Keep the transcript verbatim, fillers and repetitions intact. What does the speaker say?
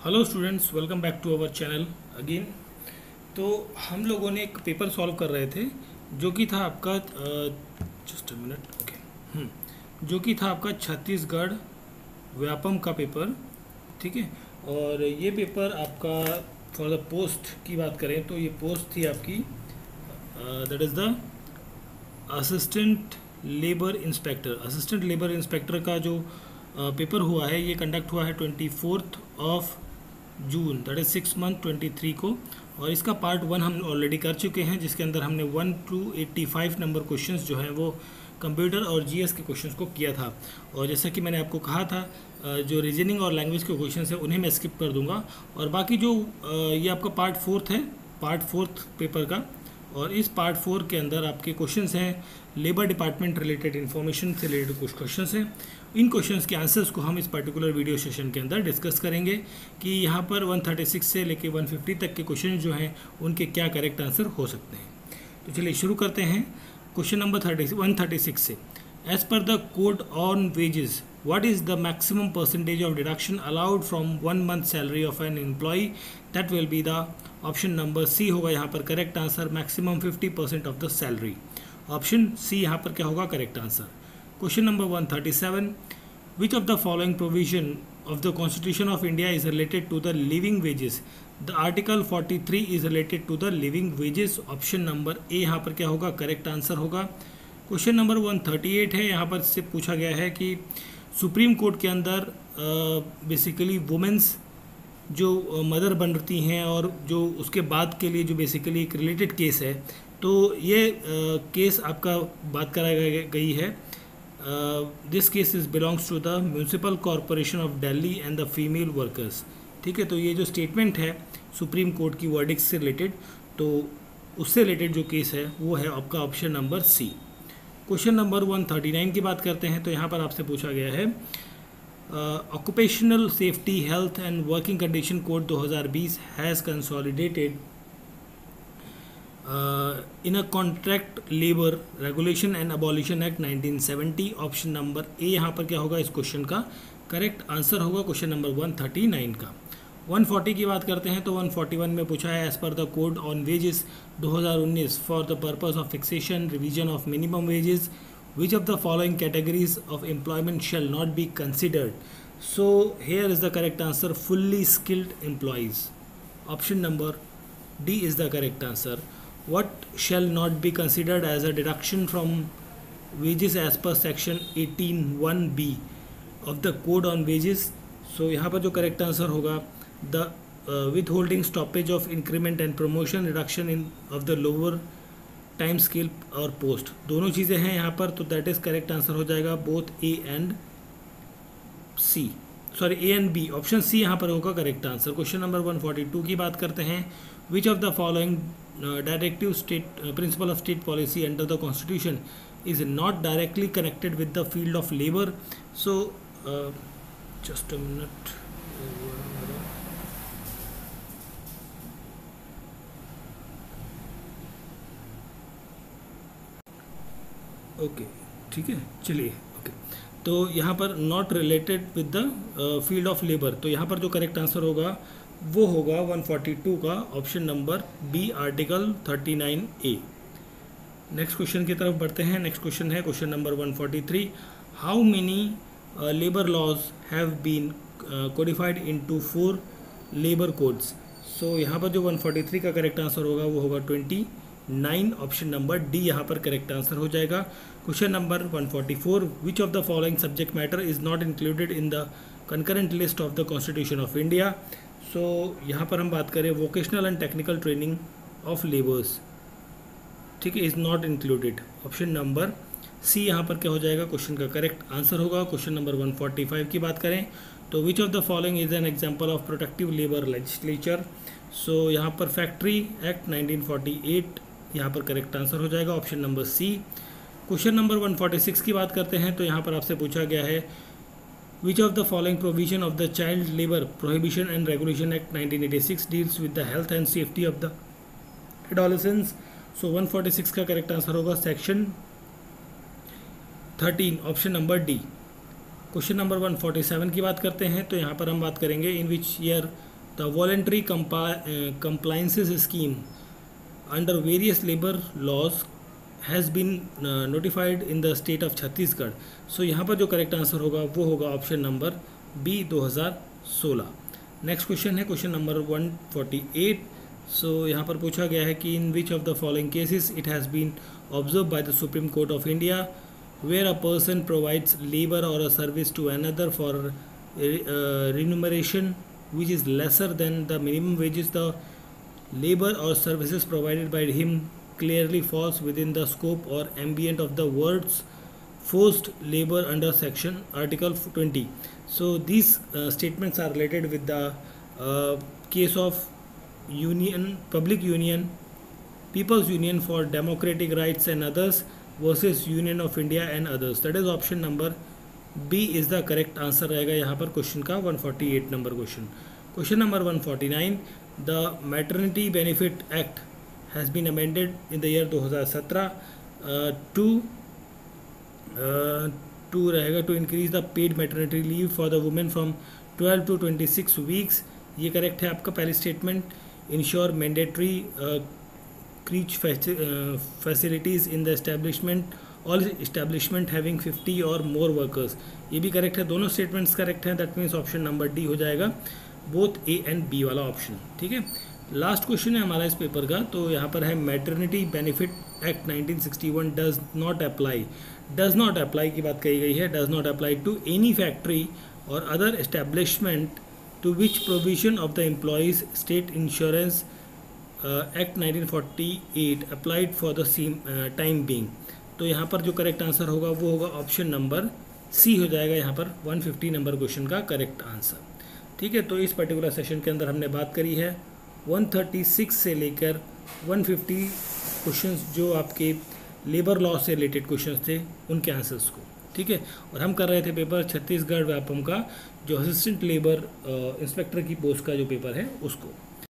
Hello students, welcome back to our channel again. तो हम लोगों ने एक पेपर सॉल्व कर रहे थे जो कि था आपका जस्ट अ मिनट ओके जो कि था आपका छत्तीसगढ़ व्यापम का पेपर। ठीक है, और ये पेपर आपका फॉर द पोस्ट की बात करें तो ये पोस्ट थी आपकी that is the assistant labour inspector. Assistant labour inspector का जो पेपर uh, हुआ है ये कंडक्ट हुआ है twenty fourth of June that is six month twenty three को। और इसका पार्ट वन हम ऑलरेडी कर चुके हैं जिसके अंदर हमने one two eighty five number questions जो हैं वो कंप्यूटर और जीएस के क्वेश्चंस को किया था। और जैसा कि मैंने आपको कहा था जो रीजनिंग और लैंग्वेज के क्वेश्चंस हैं उन्हें मैं स्किप कर दूंगा। और बाकी जो ये आपका पार्ट फोर्थ है, पार्ट फोर्थ पेपर का, और इस पार्ट फोर के अंदर आपके क्वेश्चंस हैं लेबर डिपार्टमेंट रिलेटेड इन्फॉर्मेशन से रिलेटेड कुछ क्वेश्चंस हैं। इन क्वेश्चंस के आंसर्स को हम इस पर्टिकुलर वीडियो सेशन के अंदर डिस्कस करेंगे कि यहाँ पर वन थर्टी सिक्स से लेके वन फिफ्टी तक के क्वेश्चन जो हैं उनके क्या करेक्ट आंसर हो सकते हैं। तो चलिए शुरू करते हैं question number thirty one thirty six से। As per the code on wages what is the maximum percentage of deduction allowed from one month salary of an employee? That will be the option number C होगा यहाँ पर correct answer, maximum fifty percent of the salary. Option C यहाँ पर क्या होगा correct answer. Question number one thirty seven, which of the following provision of the Constitution of India is related to the living wages? The Article forty three is related to the living wages. Option number A यहाँ पर क्या होगा correct answer होगा। Question number one thirty eight है, यहाँ पर से पूछा गया है कि सुप्रीम कोर्ट के अंदर बेसिकली वुमेंस जो मदर बनती हैं और जो उसके बाद के लिए जो बेसिकली एक रिलेटेड केस है, तो ये केस uh, आपका बात कराई गई है। This case is belongs to the municipal corporation of Delhi and the female workers. ठीक है, तो ये जो स्टेटमेंट है सुप्रीम कोर्ट की वर्डिक्ट से रिलेटेड, तो उससे रिलेटेड जो केस है वो है आपका option number C. Question number one thirty nine की बात करते हैं, तो यहाँ पर आपसे पूछा गया है occupational safety health and working condition code दो हज़ार बीस has consolidated in a contract labour regulation and abolition act nineteen seventy. Option number A यहाँ पर क्या होगा इस क्वेश्चन का करेक्ट आंसर होगा question number one thirty nine का। वन फोर्टी की बात करते हैं तो वन फोर्टी वन में पूछा है as per the code on wages दो हज़ार उन्नीस for the purpose of fixation revision of minimum wages which of the following categories of employment shall not be considered. So here is the correct answer fully skilled employees. Option number D is the correct answer. what shall not be considered as a deduction from wages as per section eighteen one B of the code on wages? so यहाँ पर जो correct answer होगा the uh, withholding stoppage of increment and promotion reduction in of the lower time scale और post, दोनों चीज़ें हैं यहाँ पर, तो that is करेक्ट आंसर हो जाएगा both A and C, sorry A and B. Option C यहाँ पर होगा correct answer. Question number one forty two की बात करते हैं, which of the following directive state principle of state policy under the constitution is not directly connected with the field of labour? So just a minute, okay ठीक है चलिए okay okay. तो यहाँ पर not related with the field of labour, तो यहाँ पर जो करेक्ट आंसर होगा वो होगा वन फोर्टी टू का option number B article thirty nine A. Next question की तरफ बढ़ते हैं। नेक्स्ट क्वेश्चन है question number one forty three, how many labour laws have been codified into four labour codes? So यहाँ पर जो one forty three का correct answer होगा वो होगा twenty nine. Option number D यहाँ पर करेक्ट आंसर हो जाएगा। Question number one forty four, which of the following subject matter is not included in the concurrent list of the constitution of India? So यहाँ पर हम बात करें vocational and technical training of labours, ठीक है, is not included. Option number C यहाँ पर क्या हो जाएगा क्वेश्चन का करेक्ट आंसर होगा। Question number one forty five की बात करें तो which of the following is an example of protective labour legislature? So यहाँ पर factory act nineteen forty eight यहाँ पर करेक्ट आंसर हो जाएगा option number C. Question number one forty six की बात करते हैं तो यहाँ पर आपसे पूछा गया है which of the following provision of the child labour prohibition and regulation act nineteen eighty six deals with the health and safety of the adolescence? So one forty six का करेक्ट आंसर होगा section thirteen, option number D. Question number one forty seven की बात करते हैं तो यहाँ पर हम बात करेंगे in which year the voluntary compliances scheme under various labor laws has been uh, notified in the state of Chhattisgarh. So यहाँ पर जो करेक्ट आंसर होगा वो होगा ऑप्शन नंबर बी दो हज़ार सोलह. नेक्स्ट क्वेश्चन है question number one forty eight. So यहाँ पर पूछा गया है कि in which of the following cases it has been observe by the supreme court of India where a person provides labour or a service to another for remuneration which is lesser than the minimum wages. The labor or services provided by him clearly falls within the scope or ambient of the words forced labor under section article twenty. So these uh, statements are related with the uh, case of union, public union, people's union for democratic rights and others versus union of India and others. That is option number B is the correct answer रहेगा यहाँ पर question का one forty eight number question. Question number one forty nine. The maternity benefit act has been amended in the year दो हज़ार सत्रह to to रहेगा to increase the paid maternity leave for the women from twelve to twenty six weeks. ये correct है आपका पहली statement. Ensure mandatory creche facilities in the establishment all establishment having fifty or more workers. ये भी correct है. दोनों statements correct हैं. That means option number D हो जाएगा बोथ ए एंड बी वाला ऑप्शन. ठीक है. लास्ट क्वेश्चन है हमारा इस पेपर का. तो यहाँ पर है maternity benefit act nineteen sixty one does not apply. Does not apply की बात कही गई है. Does not apply to any factory or other establishment to which provision of the employees state insurance act nineteen forty eight applied for the same time being. तो यहाँ पर जो correct answer होगा वो होगा ऑप्शन नंबर सी हो जाएगा यहाँ पर वन फिफ्टी नंबर क्वेश्चन का करेक्ट आंसर. ठीक है. तो इस पर्टिकुलर सेशन के अंदर हमने बात करी है वन थर्टी सिक्स से लेकर वन फिफ्टी क्वेश्चंस जो आपके लेबर लॉ से रिलेटेड क्वेश्चंस थे उनके आंसर्स को. ठीक है. और हम कर रहे थे पेपर छत्तीसगढ़ व्यापम का जो असिस्टेंट लेबर इंस्पेक्टर की पोस्ट का जो पेपर है उसको.